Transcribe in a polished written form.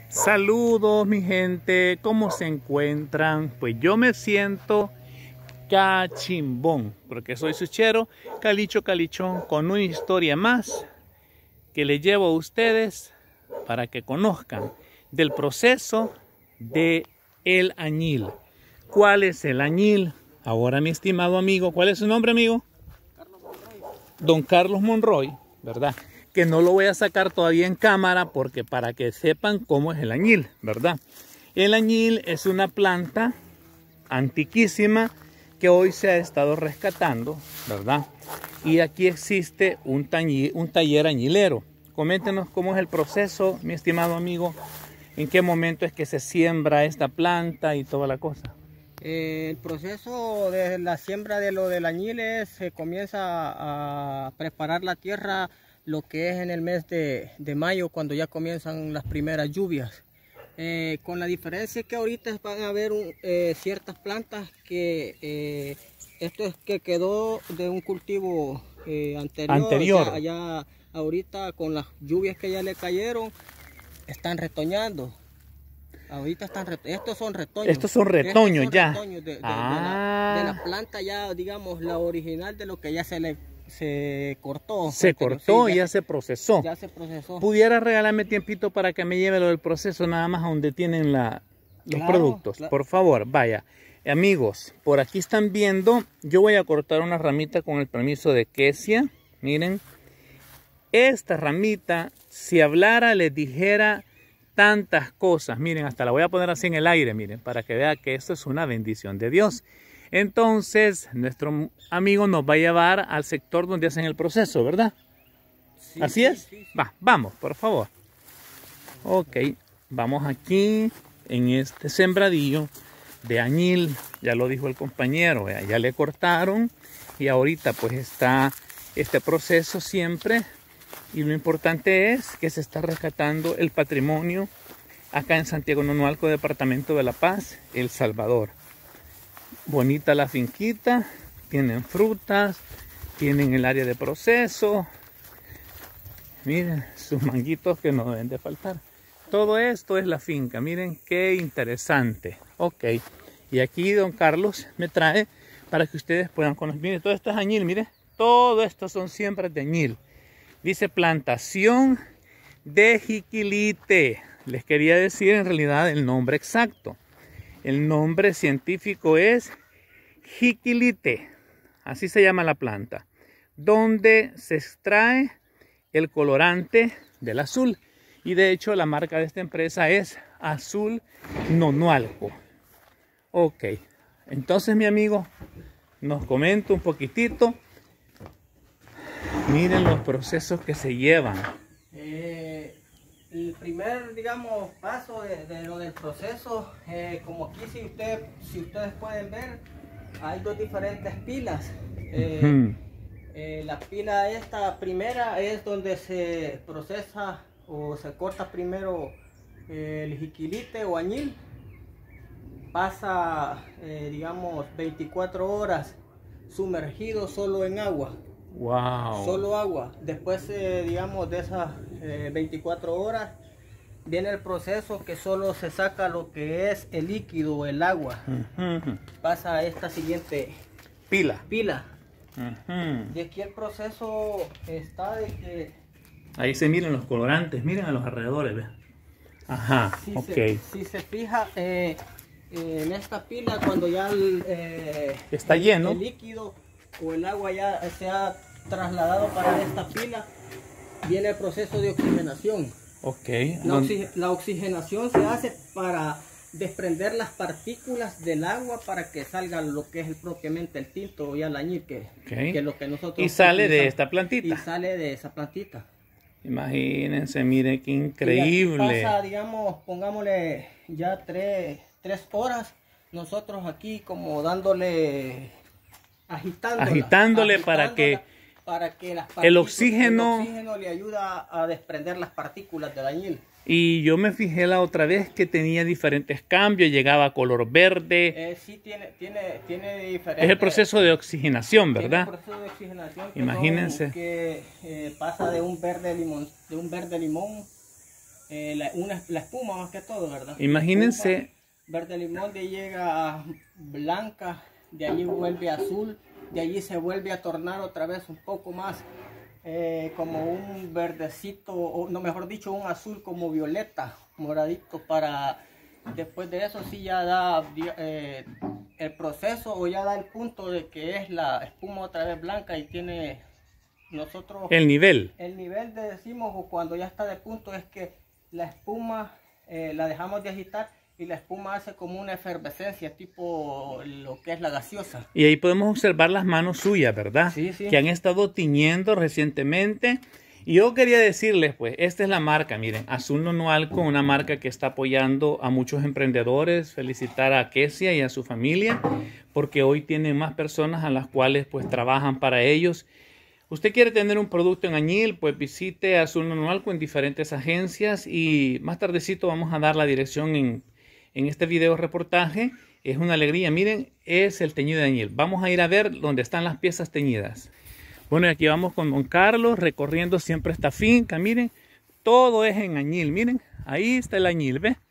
Saludos mi gente, ¿cómo se encuentran? Pues yo me siento cachimbón, porque soy suchero, calichón, con una historia más que les llevo a ustedes para que conozcan del proceso de el añil. ¿Cuál es el añil? Ahora mi estimado amigo, ¿cuál es su nombre, amigo? Carlos Monroy. Don Carlos Monroy, ¿verdad? Que no lo voy a sacar todavía en cámara porque para que sepan cómo es el añil, ¿verdad? El añil es una planta antiquísima que hoy se ha estado rescatando, ¿verdad? Y aquí existe un taller añilero. Coméntenos cómo es el proceso, mi estimado amigo, en qué momento es que se siembra esta planta y toda la cosa. El proceso de la siembra de lo del añil se comienza a preparar la tierra lo que es en el mes de mayo, cuando ya comienzan las primeras lluvias. Con la diferencia que ahorita van a haber ciertas plantas que esto es que quedó de un cultivo anterior. Ya ahorita con las lluvias que ya le cayeron están retoñando. Ahorita estos son retoños. Estos son retoños ya. Retoños de la planta ya, digamos, la original de lo que ya se cortó. Se cortó y ya se procesó. Ya se procesó. ¿Pudiera regalarme tiempito para que me lleve lo del proceso nada más a donde tienen los productos? Claro. Por favor, vaya. Amigos, por aquí están viendo, yo voy a cortar una ramita con el permiso de Kesia. Miren, esta ramita, si hablara, les dijera tantas cosas. Miren, hasta la voy a poner así en el aire, miren, para que vean que esto es una bendición de Dios. Entonces, nuestro amigo nos va a llevar al sector donde hacen el proceso, ¿verdad? Sí, ¿así es? Sí. Va, vamos, por favor. Ok, vamos aquí en este sembradillo de añil. Ya lo dijo el compañero, ya le cortaron y ahorita pues está este proceso siempre. Y lo importante es que se está rescatando el patrimonio acá en Santiago Nonualco, departamento de La Paz, El Salvador. Bonita la finquita, tienen frutas, tienen el área de proceso. Miren sus manguitos que no deben de faltar. Todo esto es la finca, miren qué interesante. Ok, y aquí don Carlos me trae para que ustedes puedan conocer. Miren, todo esto es añil, miren, todo esto son siembras de añil. Dice plantación de jiquilite. Les quería decir en realidad el nombre exacto. El nombre científico es jiquilite. Así se llama la planta. Donde se extrae el colorante del azul. Y de hecho la marca de esta empresa es Azul Nonualco. Ok. Entonces mi amigo nos comenta un poquitito. Miren los procesos que se llevan. El primer, digamos, paso de lo del proceso, como aquí si ustedes pueden ver, hay dos diferentes pilas. La pila esta primera es donde se procesa o se corta primero el jiquilite o añil. Pasa, digamos, 24 horas sumergido solo en agua. Wow. Solo agua. Después, digamos, de esas 24 horas, viene el proceso que solo se saca lo que es el líquido, el agua. Pasa a esta siguiente pila. Y aquí el proceso está de que... Ahí se miran los colorantes, miren a los alrededores, ¿ves? Ajá, si se fija, en esta pila, cuando ya está lleno, el líquido o el agua ya se ha trasladado para esta pila, viene el proceso de oxigenación. La oxigenación se hace para desprender las partículas del agua para que salga lo que es propiamente el tinto y el añil, que es lo que nosotros... Y sale de esta plantita. Y sale de esa plantita. Imagínense, miren qué increíble. Y pasa, digamos, pongámosle ya 3 horas, nosotros aquí como dándole... Agitándole para que el oxígeno le ayuda a desprender las partículas del añil. Y yo me fijé la otra vez que tenía diferentes cambios, llegaba a color verde. Sí, tiene diferentes. Es el proceso de oxigenación, ¿verdad? El proceso de oxigenación. Imagínense. Que pasa de un verde limón la espuma más que todo, ¿verdad? Imagínense. Verde limón, de ahí llega blanca, de allí vuelve azul, de allí se vuelve a tornar otra vez un poco más como un verdecito, o no, mejor dicho, un azul como violeta, moradito, para después de eso sí ya da el proceso, o ya da el punto de que es la espuma otra vez blanca y tiene nosotros el nivel de decimos, o cuando ya está de punto, es que la espuma la dejamos de agitar y la espuma hace como una efervescencia, tipo lo que es la gaseosa. Y ahí podemos observar las manos suyas, ¿verdad? Sí, sí. Que han estado tiñendo recientemente. Y yo quería decirles, pues, esta es la marca, miren, Azul Nonualco, una marca que está apoyando a muchos emprendedores. Felicitar a Kesia y a su familia, porque hoy tienen más personas a las cuales, pues, trabajan para ellos. Usted quiere tener un producto en añil, pues visite Azul Nonualco en diferentes agencias, y más tardecito vamos a dar la dirección en este video reportaje. Es una alegría, miren, es el teñido de añil. Vamos a ir a ver dónde están las piezas teñidas. Bueno, y aquí vamos con don Carlos recorriendo siempre esta finca, miren, todo es en añil, miren, ahí está el añil, ¿ve?